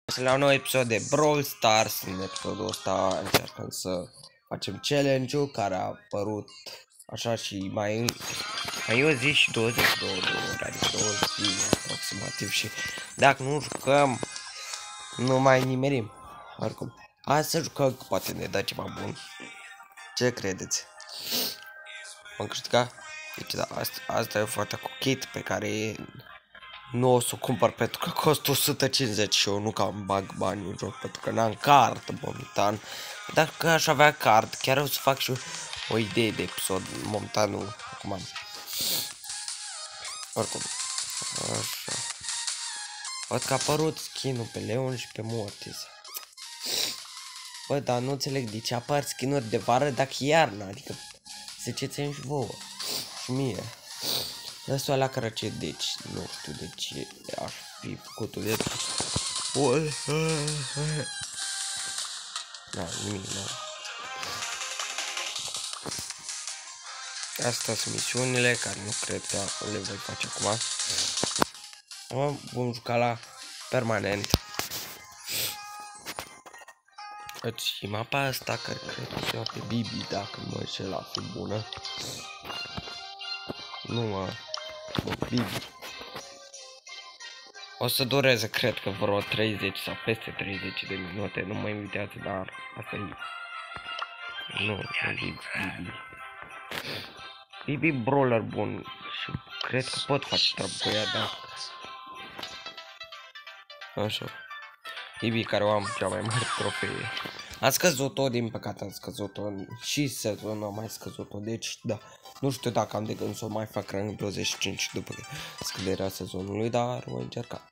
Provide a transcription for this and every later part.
La un nou episod de Brawl Stars. În episodul ăsta încercăm să facem challenge-ul care a apărut așa și mai o zi și 22 de ore, adică 2 zile aproximativ, și dacă nu jucăm nu mai nimerim. Oricum, hai să jucăm, că poate ne dă ceva bun. Ce credeți? Vom câștiga? Deci da, asta e oferta cu kit pe care nu o să o cumpăr pentru că costă 150 și eu nu cam bag bani în joc pentru că n-am card momentan. Dacă aș avea card, chiar o să fac și o idee de episod. Momentan nu, acum am. Oricum, așa. Văd că a apărut skin-ul pe Leon și pe Mortis. Bă, dar nu înțeleg de ce apar skin-uri de vară dacă e iarnă, adică ziceți-mi și vouă și mie. Lăsul ala cărăce, deci nu știu de ce aș fi făcut-o de... Da, nimic, nu. Astea sunt misiunile care nu cred că le voi face acum. Vom juca la permanent. Și mapa asta care cred că se pe Bibi, dacă mă înșel, a fi bună. Nu mă, Bibi. O să dureze, cred că vreo 30 sau peste 30 de minute, nu mă invitează, dar asta e. Nu Bibi. Bibi brawler bun și cred că pot face treabă cu ea, da. Așa. Bibi care o am cea mai mare trofee. A scăzut-o, din păcate a scăzut-o și sezonul a mai scăzut-o, deci da. Nu știu dacă am de gând să o mai fac rank 25 după scăderea sezonului, dar voi încerca.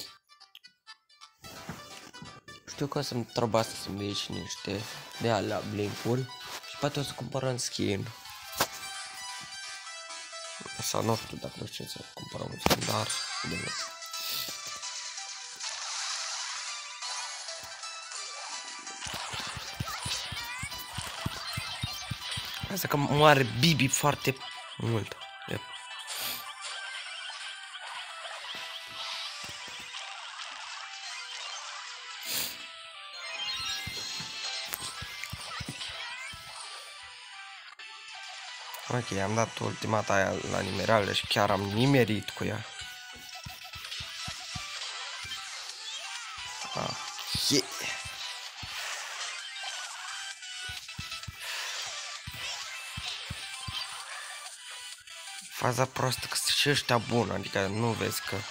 Știu că o să-mi trebuie să-mi dea și niște de alea blink-uri și poate o să cumpărăm skin. Sau nu știu dacă știu să cumpărăm un skin, dar vedem. Asta că moare Bibi foarte mult. Yep. Ok, am dat ultimata aia la nimerale și chiar am nimerit cu ea. Yeah. Faza proastă că sunt și ăștia buni, adică nu vezi că...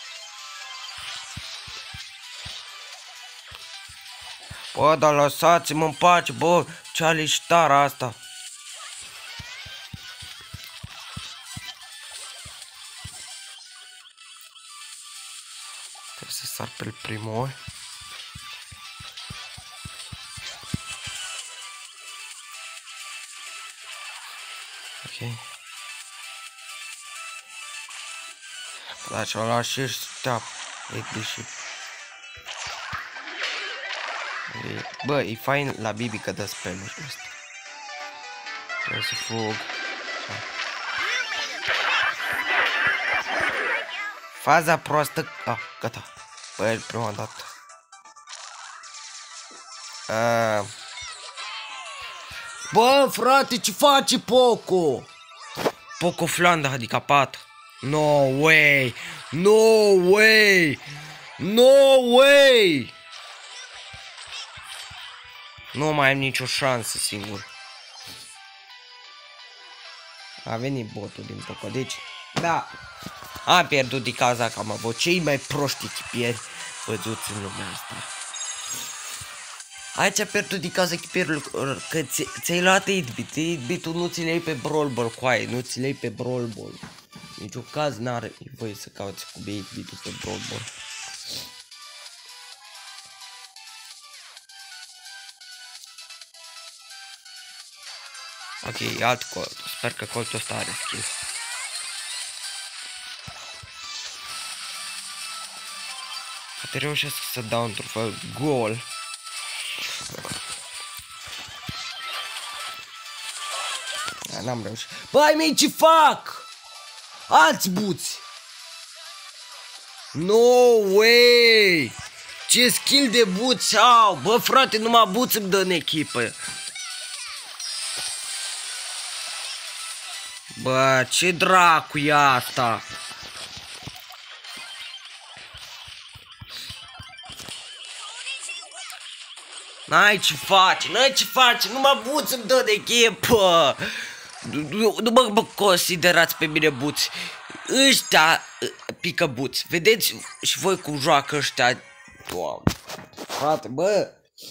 Bă, dar lăsați-mă în pace, bă, ce-a liștara asta? Trebuie să sar pe primul. Ok. Da, ce-o las și ăștia. Bă, e fain la Bibi că dă spell-uri ăsta. Trebuie să fug. Faza proastă. Ah, gata. Bă, el prima dată. Bă, frate, ce face Poco? Poco Flanda handicapat. No way! No way! No way! Nu mai am nicio șansă, singur. A venit botul din Poco, deci... Da, am pierdut din cauza că am avut cei mai proști echipieri văzuți în lumea asta. Aici am pierdut din cauza echipierilor, că ți-ai luat 8-bit, 8-bit-ul nu ți le iei pe Brawl Ball, coaie, nu ți le iei pe Brawl Ball. Niciun caz n-are voie să cauți cu 8-bit-ul pe Brawl Ball. Ok, alt colt. Sper că coltul ăsta are skill. Poate reușesc să dau într-un fel gol. N-am reușit. Băi mei, ce fac? Alți buți! No way! Ce skill de buți au! Bă, frate, numai buți îmi dă în echipă. Bă, ce dracu e asta? N-ai ce face, numai buți îmi dă de echipă. Nu mă considerați pe mine buți. Ăștia pică buți. Vedeți și voi cum joacă ăștia. Doamne. Frate, bă.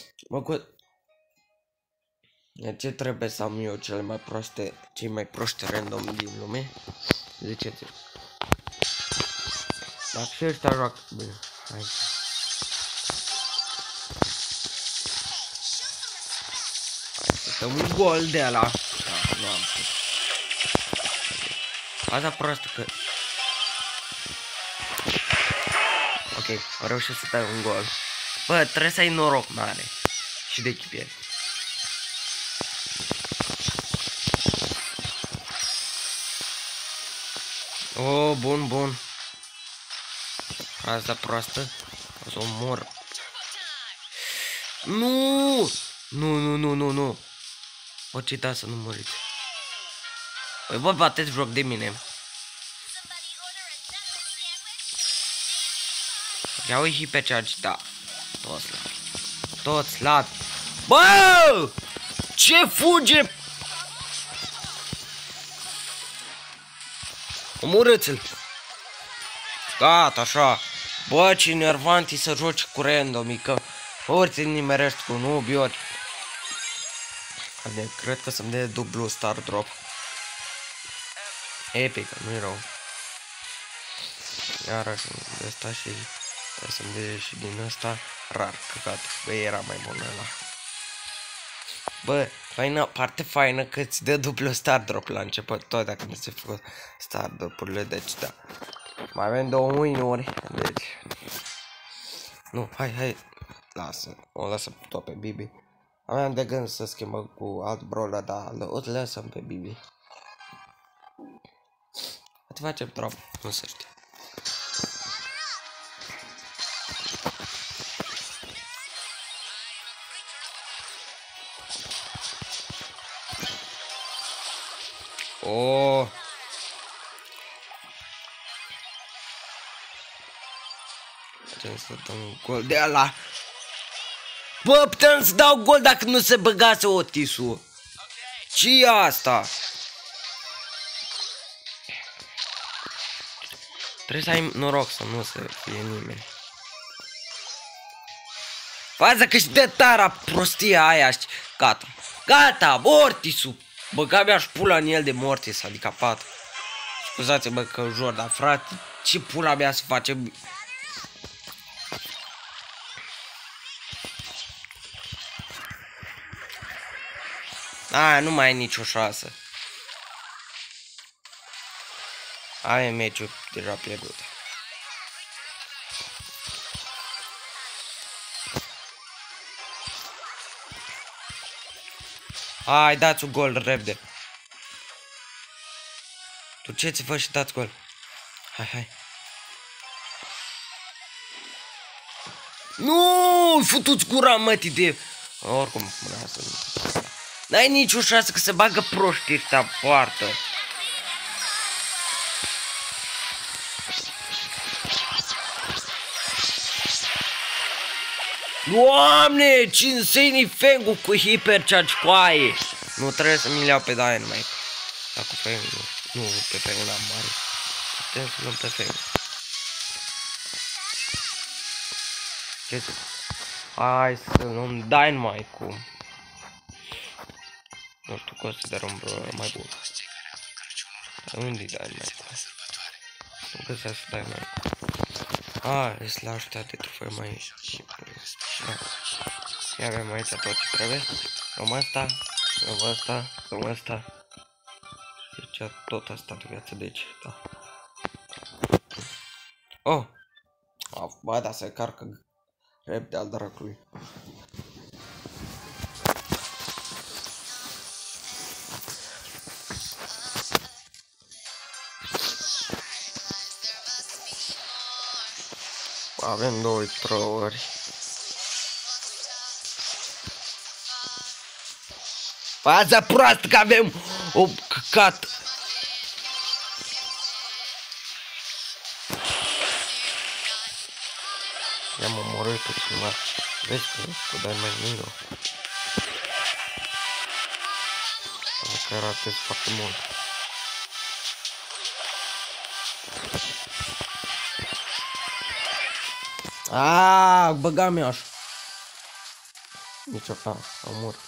Ce trebuie să am eu cei mai proști random din lume? Ziceți-mi. Dacă și ăștia joacă bine. Hai. Dăm un gol de ala. Da, nu am pus. Asta proastă că... Ok, am reușit să dai un gol. Bă, trebuie să ai noroc mare. Și de echipier. Oh, bun. Asta proastă. O să o mor. Nu. O cita să nu muriți. Păi bă, bateți joc de mine. Ia ui hipercharge, da. Toți slabi. Bă! Ce fuge? Omorâți-l. Gata, așa. Bă, ce nervant e să joci cu randomii, că ori te nimerești cu nubi, ori... Cred că să-mi dea dublu star drop. Epic, nu-i rău. Iarăși de asta și... Trebuie să-mi dea și din ăsta rar, căcat. Bă, era mai bun ăla. Bă, parte faină că îți dă dublu star drop la început, tot dacă nu se făcut star drop-urile, deci da. Mai avem 2 win-uri, deci... Nu, hai, lasă, o lasă tot pe Bibi. Aveam de gând să schimbăm cu alt brawler, dar o lăsăm pe Bibi. Te facem drop, nu se știe. Oh. Putem să dăm un gol de ala. Bă, putem să dau gol dacă nu se băgase Otisul. Ce-i asta? Trebuie să ai noroc să nu se fie nimeni. Faza că și de tara prostia aia. Gata, Mortisul. Băga mi-aș pula în el de Mortis, adică pat. Scuzați-mă că jur, dar frate, ce pula mea să face? Nu mai ai nicio șansă. Ai meciul deja pierdut. Hai, dați un gol repede. Duceți-vă și dați gol. Hai. Nu, futu-ți gura, mătii de... Oricum, n-ai nicio șansă că se bagă proști ăștia poartă. Doamne, ce insane Fengu cu hipercharge cu aie. Nu trebuie să mi le iau pe Dynamite. Dar cu Fengu, nu pe Fengu la mare. Putem să luăm pe Fengu. Ce zic? Hai să luăm Dynamite cu... Nu știu, considerăm bro mai bun. Unde-i Dynamite? Nu găsesc Dynamite. Îți la ăștia de trofeu mai... Ia avem aici tot ce trebuie. Luăm asta, luăm asta. Deci tot asta de viață, deci, da. Oh! Bă, da, se carcă repede al dracului. Avem 2 trolluri. Faza proastă că avem o căcat. I-am omorât pe cineva. Vezi că dai mai mult. Că ratez foarte mult. Aaaa, băga-mi așa. Nici o am murit.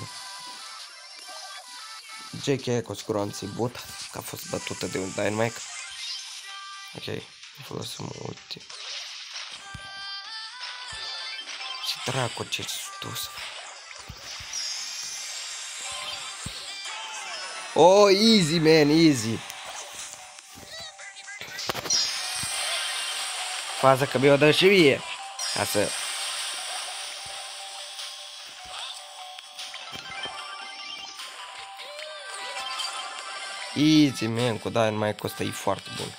JK cu siguranță e bot, că a fost bătută de un Dynamite. Ok, folosim ulti. Ce dracu ce dus. Oh, easy man, easy. Faza că mi-o dă și mie. Ca să... Easy man, cu Dynamite ăsta e foarte bun.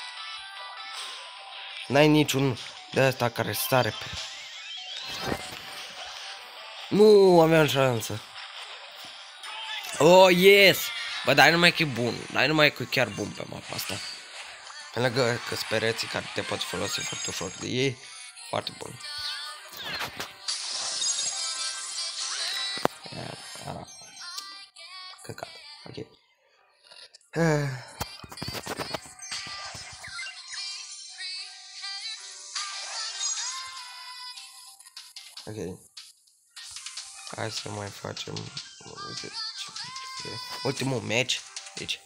N-ai niciun de ăsta care sare pe... Nu aveam șansă. Oh, yes! Bă, Dynamite e bun. Dynamite e chiar bun pe mapa asta. Pe lângă că spereții care te poți folosi foarte ușor de ei. Foarte bun. Căcat. Ok. Ok. Hai să mai facem ultimul match. Deci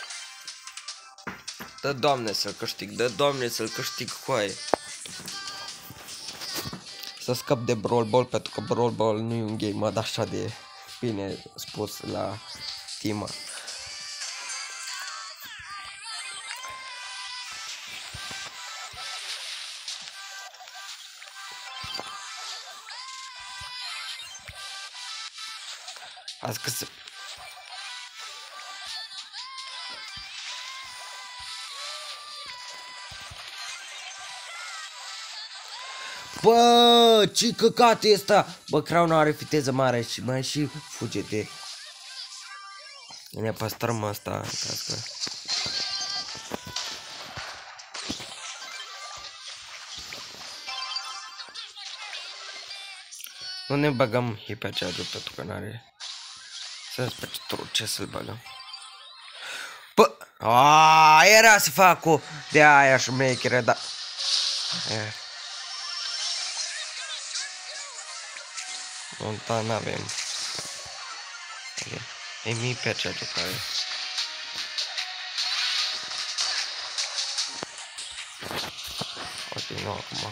dă Doamne să-l câștig, dă Doamne să-l câștig cu aia. Să scap de Brawl Ball, pentru că Brawl Ball nu e un game mod așa de bine spus la Steam. Azi că se... Bă, ce căcat e ăsta? Bă, Crown are viteză mare și mai și fuge de... Ne păstrăm asta în caz că... Nu ne băgăm hipercharge pentru că n-are... Să ce să-l băgăm. Bă, era să fac o de aia șmecheră, dar... Montan n-avem. E mii pe acea jucare. Ok, nu acum.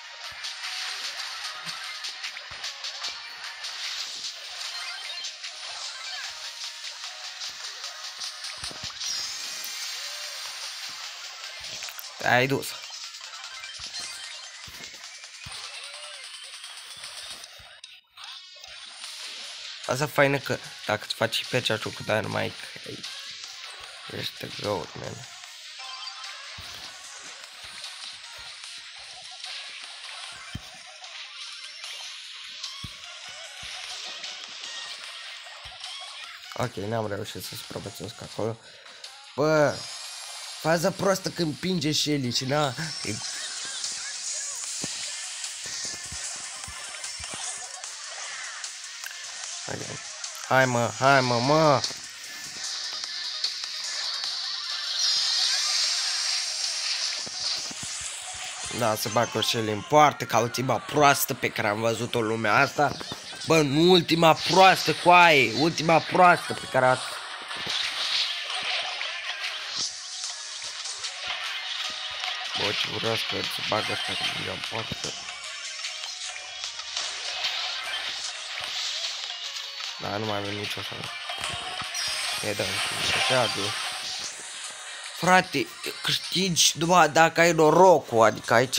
Ai dus. Asta faină că dacă îți faci pe cea cu Dynamite, ești the goat, man. Ok, n-am reușit să supraviețuiesc acolo. Bă, faza proastă când împinge Shelly și na... Hai mă, hai mă, mă! Da, să bag o Shelly în poartă ca ultima proastă pe care am văzut-o în lumea asta. Bă, nu ultima proastă, coaie, ultima proastă pe care a... Bă, ce vreau să bag asta în poartă. Da, nu mai avem nicio șansă. E da, așa de... Frate, câștigi doar dacă ai norocul, adică aici...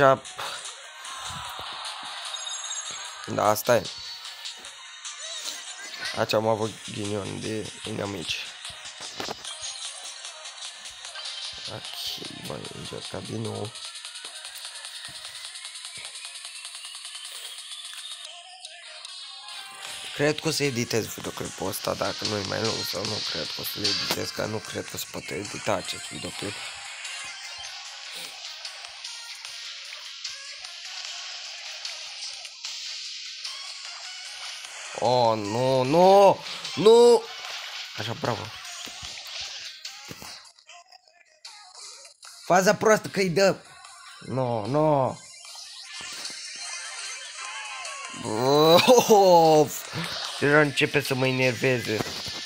Da, asta e. Aici am avut ghinion de inamici. Ok, bă, încerca din nou. Cred că o să editez videoclipul ăsta, dacă nu-i mai lung sau nu cred că o să le editez, că nu cred că se poate edita acest videoclip. Oh, nu, nu, nu! Așa, bravo. Faza proastă că-i dă. Nu, nu. Deja începe să mă enerveze.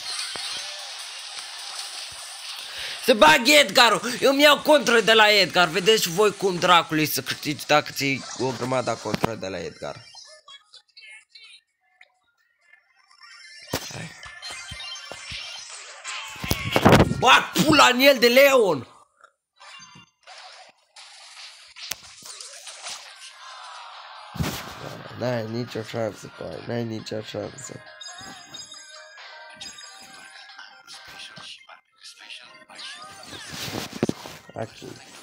Se bag Edgarul! Eu mi iau contră de la Edgar. Vedeți voi cum dracului să câștigi dacă ți-i o grămadă contră de la Edgar. Hai. Bag pula în el de Leon! N-ai nicio șansă, pai, n-ai nicio șansă. Ok.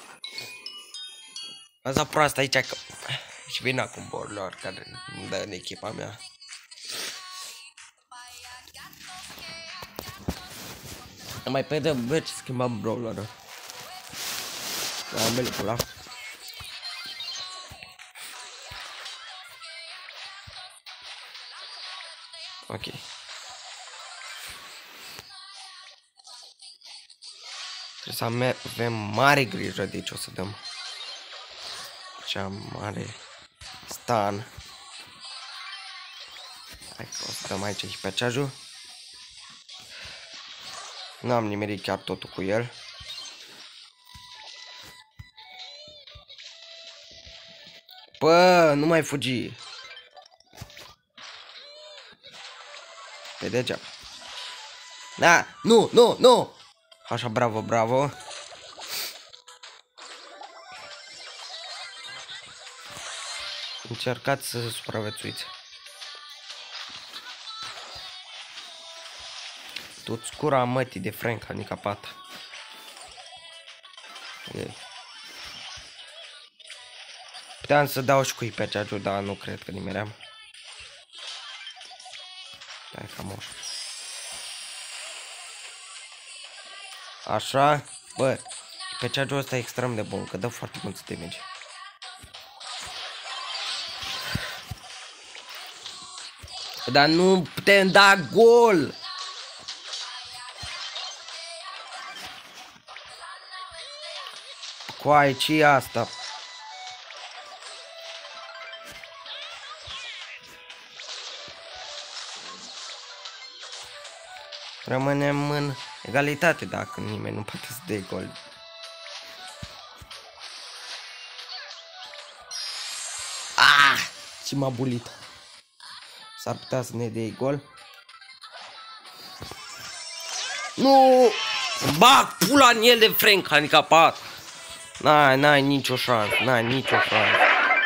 Asta proastă aici că... Și vine acum Borlor care îmi dă în echipa mea. Mai pe de mergi schimbam brawler-ul. Da, merg pula. Ok. Trebuie să avem mare grijă de ce o să dăm. Cea mare stan. Hai că o să dăm aici și pe ceajul. N-am nimerit chiar totul cu el. Bă, nu mai fugi. Pe degeaba. Da, nu, nu, nu. Așa, bravo, bravo. Încercați să supraviețuiți. Tu-ți cura mătii de Frank handicapat. Puteam să dau și cu IPC-ul, dar nu cred că nimeream. Stai cam așa. Așa, bă, IPC-ul ăsta e extrem de bun, că dă foarte mulți damage. Dar nu putem da gol! Coai, ce-i asta? Rămânem în egalitate dacă nimeni nu poate să dea gol. Ah! Ce m-a bulit. S-ar putea să ne dea gol. Nu! Bag pula în el de Frank handicapat. N-ai nicio șansă, n-ai nicio șansă.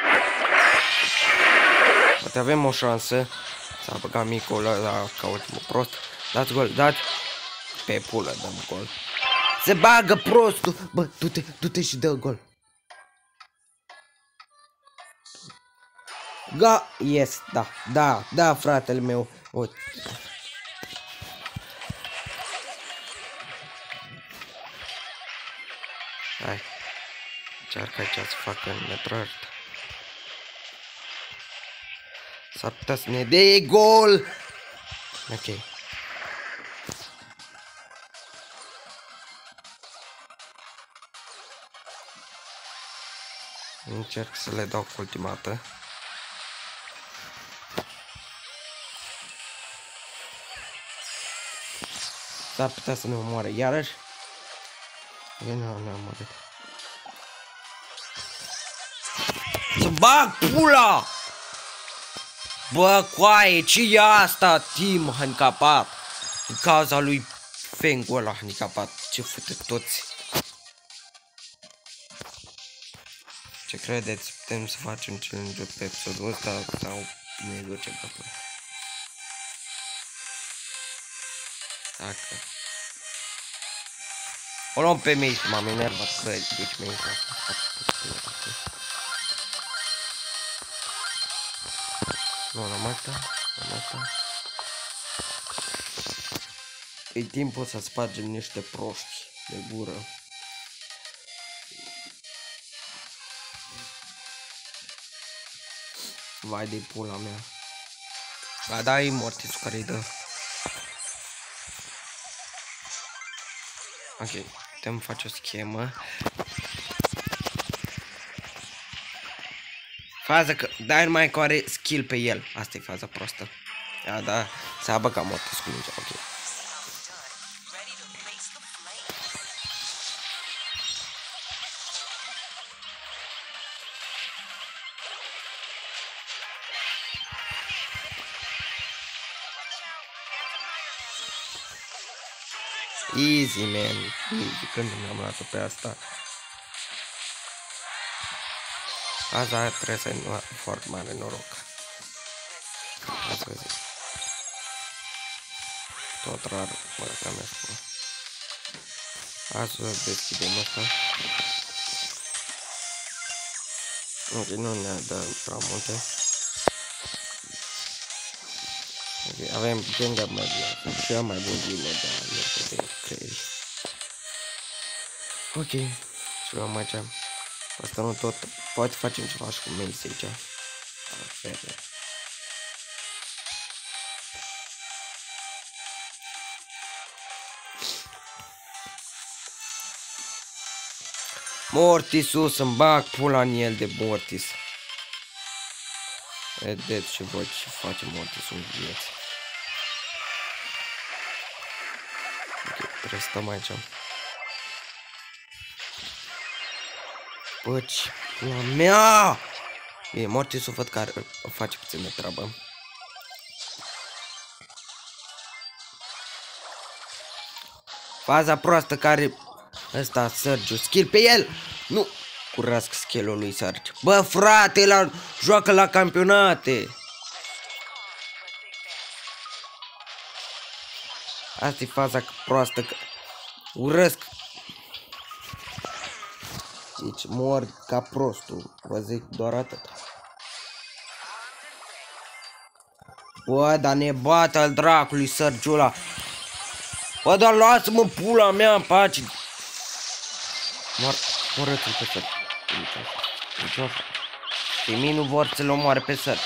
Poate avem o șansă. S-a băgat micul ăla ca ultimul prost. Dați gol, dați. Pe pulă dăm gol. Se bagă prostul. Bă, du-te și dă gol. Yes, da, fratele meu. Uite. Hai. Încearcă aici să facă metrări. S-ar putea să ne dea gol. Ok. Încerc să le dau cu ultima dată. S-ar putea să ne omoare iarăși. Eu nu ne-am omorât. Să bag pula! Bă, coaie, ce-i asta, Tim handicapat? În cauza lui Fengul ăla handicapat. Ce fute toți. Ce credeți? Putem să facem challenge-ul pe episodul ăsta sau ne ducem pe acolo? Dacă... O luăm pe mei, m-am enervat, bă, deci mei nu, luăm asta, luăm asta. E timpul să spargem niște proști de gură. Vai de pula mea. A, da, e Mortis care-i dă. Ok, putem face o schemă. Faza că Dynamite are skill pe el. Asta e faza proastă. A, da, s-a băgat Mortis cu mingea, ok. Easy, man. Easy, când mi-am luat-o pe asta. Azi trebuie să ai foarte mare noroc. Ați văzut. Tot rar, mă, că mi-a spus. Azi să deschidem asta. Ok, nu ne dă prea multe. Ok, avem Jenga Magia, cea mai bun din de creieri. Ok, și luăm aici. Asta nu tot, poate facem ceva și cu Mace aici. Perfect. Mortisul, să-mi bag pula în el de Mortis. Vedeți și voi ce face Mortisul în vieță. Ok, trebuie să stăm aici. Băci, pula mea! E, Mortisul văd că face puțin de treabă. Faza proastă care... Ăsta, Sergiu, skill pe el! Nu! Curasc skill-ul lui Sergiu. Bă, frate, joacă la campionate! Asta e faza proastă, că... Urăsc! Deci mor ca prostul, vă zic doar atât. Bă, dar ne bate al dracului Sergiu ăla. Bă, dar lasă-mă pula mea în pace. Moră-ți-l pe Sergiu. Timii nu vor să-l omoare pe Sergiu.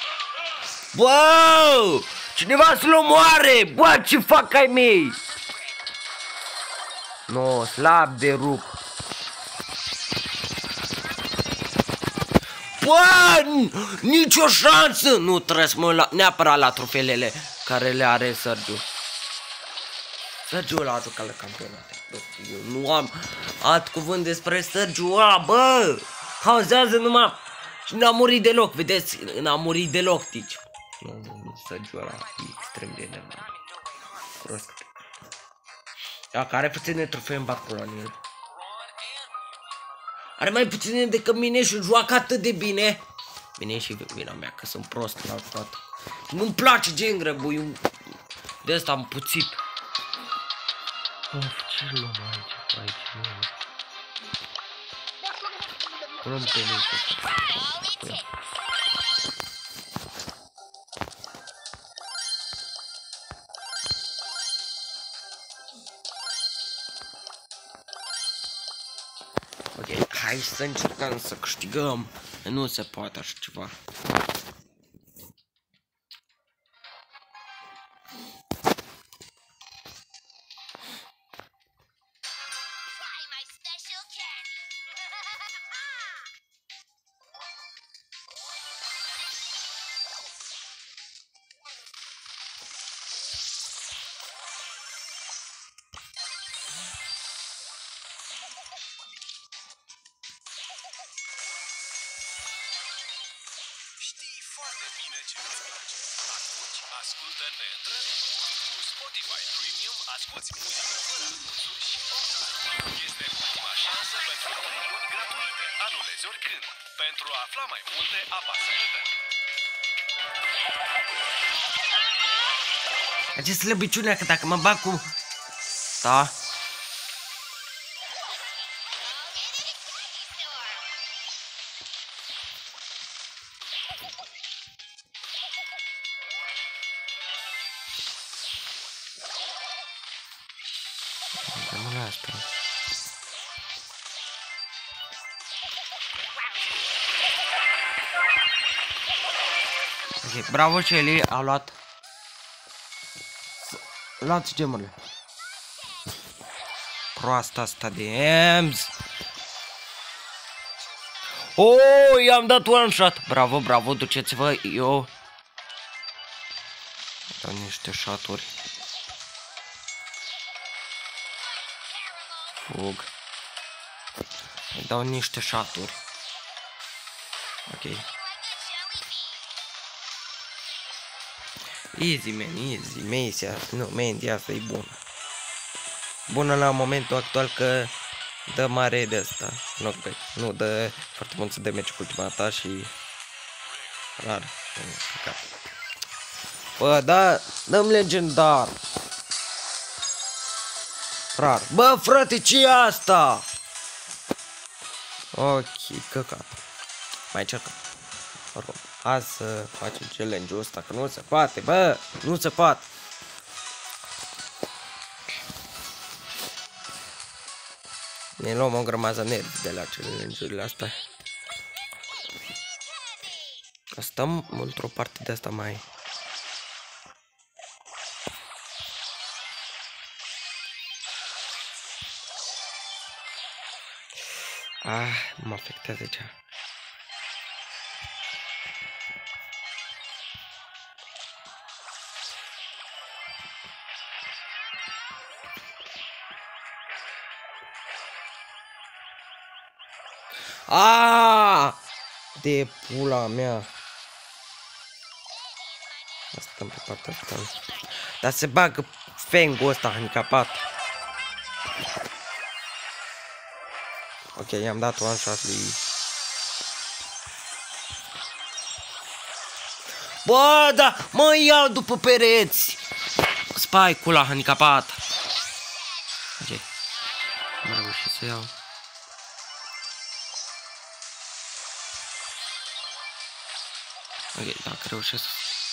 Bă! Cineva să-l omoare! Bă, ce fac ai mei? No, slab de rup. Bă, nicio șansă! Nu trebuie să mă neapărat la trofeelele care le are Sergiu. Sergiu ăla a jucat la campionate. Bă, eu nu am alt cuvânt despre Sergiu ăla, bă! Cauzează numai... Și n-a murit deloc, vedeți? N-a murit deloc, tici. Nu, Sergiu ăla e extrem de enervant. Prost. Dacă are puține trofee în bacul în el. Are mai puține decât mine și joacă atât de bine. Bine și vina mea că sunt prost la toată. Nu-mi place Gengră, băi. De asta am puțit. Of, ce luăm aici? Luăm pe lui. Ok, hai să încercăm să câștigăm. Nu se poate așa ceva. Ascultă neîntrărupt. Cu Spotify Premium asculti muzică fără anunțuri și ofuri. Este ultima șansă pentru 3 luni gratuite. Anulezi oricând. Pentru a afla mai multe, apasă pe bell. Ce slăbiciunea că dacă mă bag cu... Da. asta. Ok, bravo Shelly, a luat. Luați gemurile. Proasta asta de Ems. Oh, i-am dat one shot. Bravo, bravo, duceți-vă, eu dau niște shot-uri. Fug. Îi dau niște shot-uri. Ok. Easy, man, easy. Mesia, nu, Mandy, asta e bună. Bună la momentul actual că dă mare de asta. Nu, dă foarte mult damage cu ultima ta și rar. Bă, da, dăm legendar. Rar. Bă, frate, ce-i asta? Ok, căcat. Mai încercăm. Oricum, hai să facem challenge-ul ăsta, că nu se poate, bă, nu se poate. Ne luăm o grămadă nervi de la challenge-urile astea. Stăm într-o parte de asta mai... mă afectează cea. De pula mea. Stăm pe partea asta. Dar se bagă fengul ăsta handicapat. Ok, i-am dat one shot lui. Bă, da, mă iau după pereți. Spike-ul ăla handicapat. Ok. Am reușit să iau. Ok, dacă reușesc.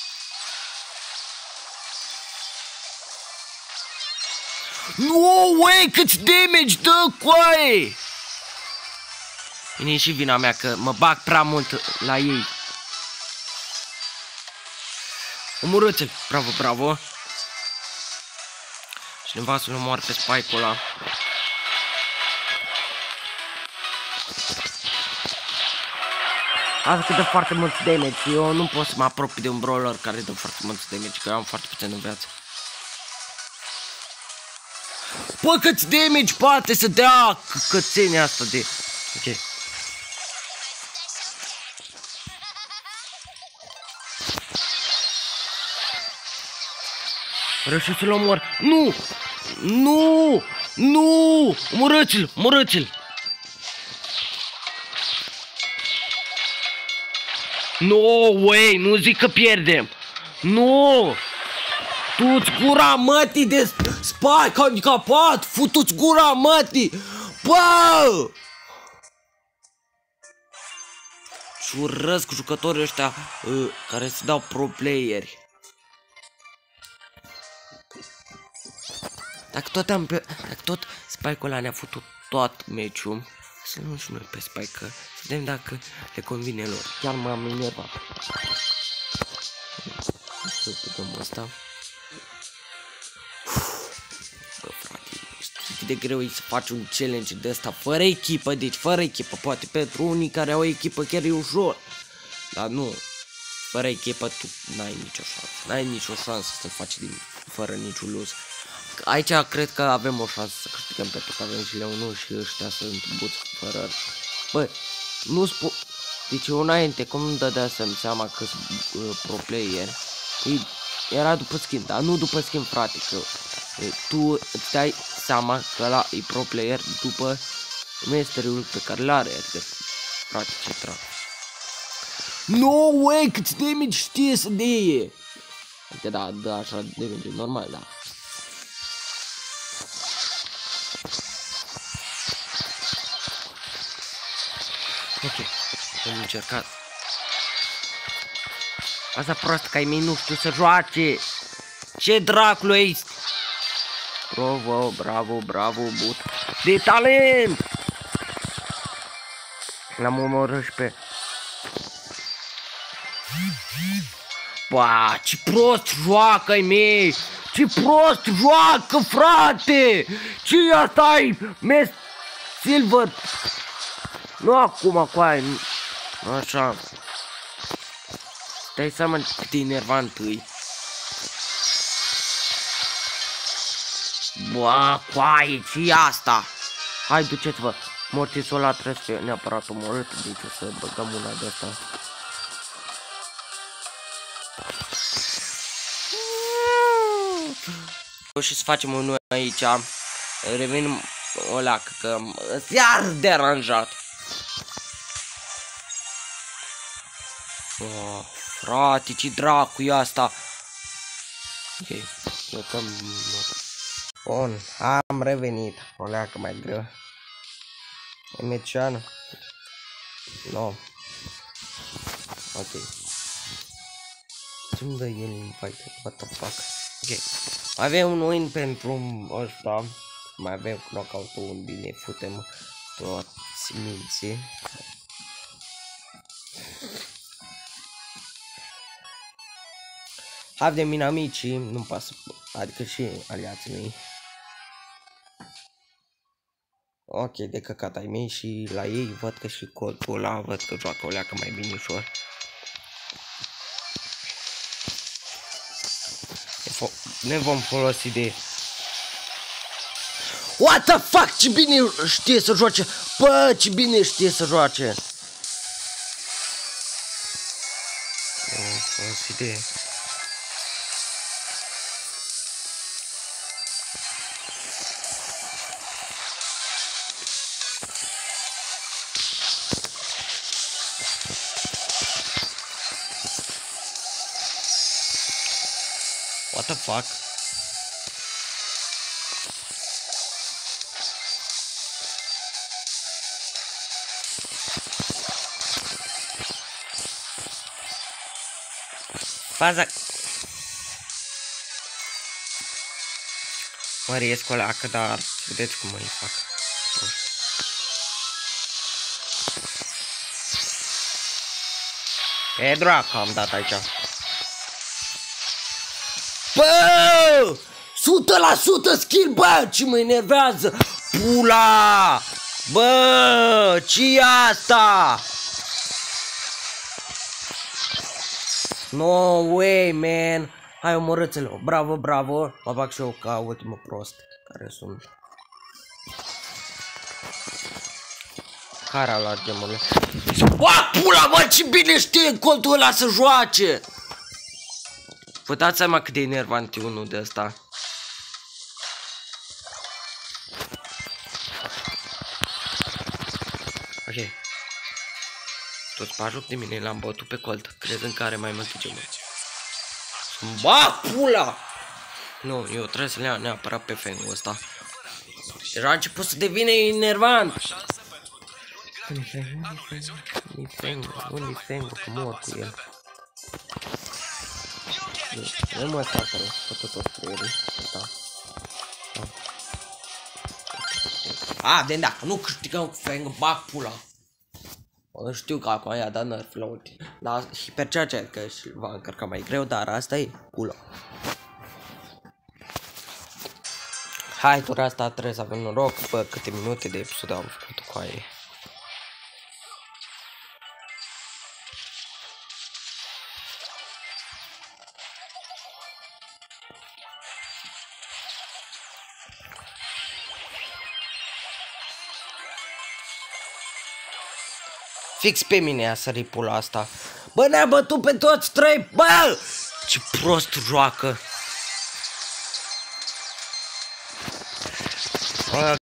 No way, câți damage dă, coaie! Bine, e și vina mea că mă bag prea mult la ei. Omorâți-l, bravo, bravo. Cineva să-l omoare pe Spike-ul ăla. Asta că dă foarte mult damage. Eu nu pot să mă apropii de un brawler care dă foarte mult damage, că eu am foarte puțin în viață. Bă, câți damage poate să dea cățenia asta de... Ok. Reușesc să-l omor. Nu! Nu! Nu! Omorâți-l! Omorâți-l! No way, nu zic că pierdem. Nu! Tu-ți gura mătii de Spike handicapat! Futu-ți gura mătii! Bă! Și urăsc jucătorii ăștia care se dau pro playeri. Dacă tot Spike-ul ăla ne-a futut tot meciul, să luăm și noi pe Spike, să vedem dacă le convine lor. Chiar m-am enervat. Să păgăm asta. Bă, frate, știi cât de greu e să faci un challenge de asta fără echipă, deci fără echipă. Poate pentru unii care au echipă chiar e ușor. Dar nu, fără echipă tu n-ai nicio șansă. N-ai nicio șansă să faci fără niciun luz. Aici cred că avem o șansă să câștigăm, pentru că avem și Leonul și ăștia sunt buți fără. Bă, nu spun. Deci eu înainte, cum dădea să-mi seama că sunt pro player, era după skin, dar nu după skin, frate, că tu îți dai seama că ăla e pro player după mesteriul pe care l-are, adică, frate, ce trag. No way, câți damage știe să deie! Adică da, așa damage normal, da. Ok, am încercat. Asta prost că ai mei nu știu să joace. Ce dracului este? Bravo, bravo, bravo, but. De talent! L-am omorât și pe... Ba, ce prost joacă-i mei! Ce prost joacă, frate! Ce asta-i? Silver! Nu acum, coaie. Așa. Stai seama cât de enervant îi. Bă, coaie, ce-i asta? Hai, duceți-vă. Mortisul ăla trebuie să fie neapărat omorât. Deci o să băgăm una de asta. Și să facem unul aici. Revenim o leacă, că iar deranjat. Oh, frate, ce dracu e asta? Ok, plecăm. Bun, am revenit. O leacă mai greu. Emecian. No. Ok. Ce-mi dă el invite? What the fuck? Ok. Avem un win pentru ăsta. Mai avem knockout-ul unde ne futem toți minții. Avem inamicii, nu-mi pasă, adică și aliații mei. Ok, de căcat ai mei și la ei văd că și codul ăla, văd că joacă o leacă mai bine ușor. Ne vom folosi de... What the fuck, ce bine știe să joace! Bă, ce bine știe să joace! Ne vom folosi de... What the fuck? Faza. Mă riesc o leacă, dar vedeți cum îi fac. E dracu am dat aici. Bă! 100% skill, bă! Ce mă enervează! Pula! Bă! Ce-i asta? No way, man! Hai, omorâți-l! Bravo, bravo! Mă fac și eu ca ultimul prost care sunt. Care a luat gemurile? Bă, pula, bă! Ce bine știe coltul ăla să joace! Vă dați seama cât de enervant e unul de ăsta. Ok. Toți pe ajuc de mine, l-am bătut pe colt, crezând că are mai multe gemuri. Ba, pula! Nu, eu trebuie să le iau neapărat pe fengul ăsta. Deja a început să devine enervant. Unde-i fengul, că mor cu el. Nu mă atacă, tot creierii. A, de dacă nu câștigăm cu fang, bag pula. Știu că acum i-a dat nerf la ulti. Dar hipercharge că și va încărca mai greu, dar asta e pula. Hai, tura asta trebuie să avem noroc. Bă, câte minute de episod am făcut cu aia. Fix pe mine a sărit pula asta. Bă, ne-a bătut pe toți trei. Bă, ce prost joacă.